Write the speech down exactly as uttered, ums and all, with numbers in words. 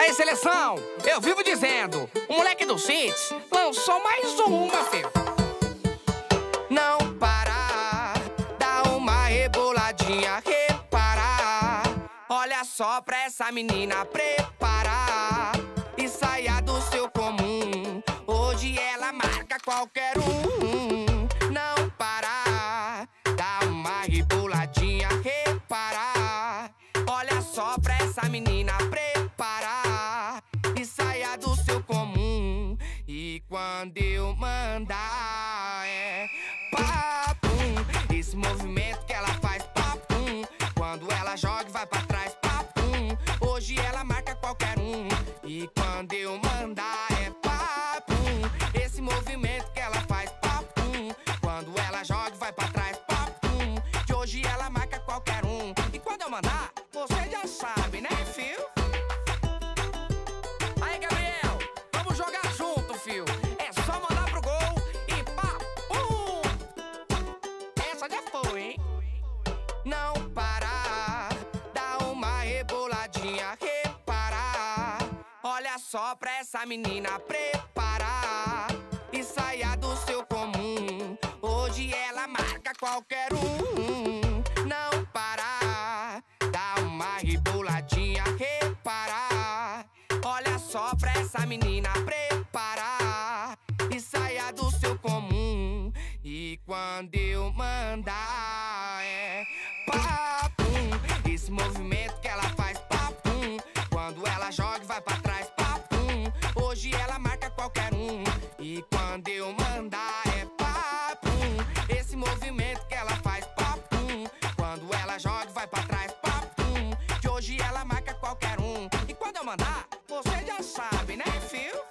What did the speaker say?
Aí, seleção, eu vivo dizendo, o moleque do City lançou mais uma, filho. Não para, dá uma reboladinha, reparar. Olha só pra essa menina preparar e saia do seu comum. Hoje ela marca qualquer um. Não parar, dá uma reboladinha, reparar. Olha só pra essa menina preparar e saia do seu comum. E quando eu mandar é papum, esse movimento que ela faz papum. Quando ela joga e vai pra trás papum. Hoje ela marca qualquer um. E quando eu mandar é papum, esse movimento que ela faz papum. Quando ela joga e vai pra trás papum. Que hoje ela marca qualquer um. E quando eu mandar, você já sabe, né, fio? Aí, Gabriel, vamos jogar junto, fio. É só mandar pro gol e papum. Essa já foi, hein? Não parar, dá uma reboladinha, reparar. Olha só pra essa menina preparar e saia do seu comum. Hoje ela marca qualquer um. Não parar, dá uma reboladinha, reparar. Olha só pra essa menina preparar e saia do seu comum. E quando eu mandar é papum, esse movimento que ela faz papum. Quando ela joga e vai pra trás papum. Hoje ela marca qualquer um. E quando eu mandar é papum, esse movimento que ela faz papum. Quando ela joga e vai pra trás papum. Que hoje ela marca qualquer um. E quando eu mandar, você já sabe, né, fio?